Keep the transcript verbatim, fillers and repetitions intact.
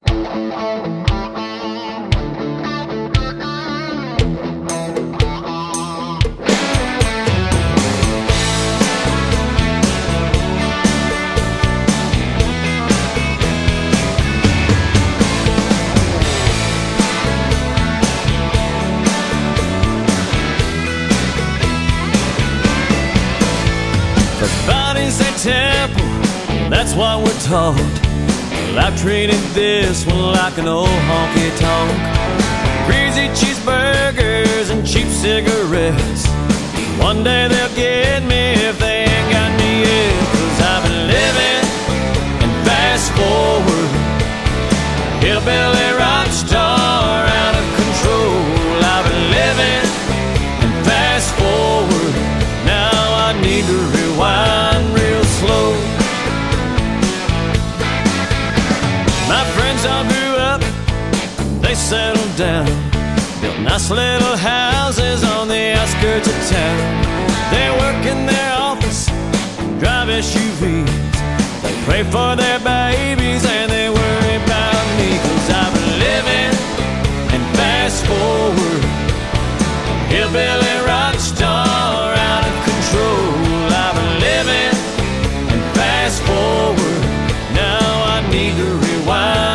Temple, that's what we're taught. Well, I've treated this one like an old honky-tonk. Greasy cheeseburgers and cheap cigarettes. One day they'll get me if they ain't got me yet. Cause I've been living and fast forward, hillbilly rock star out of control. I've been living and fast forward, now I need to rewind real slow. My friends all grew up, they settled down, built nice little houses on the outskirts of town. They work in their office, drive S U Vs, they pray for their babies and they worry about me. Cause I've been living and fast forward, hillbilly rock star out of control. I've been living and fast forward, now I need to rewind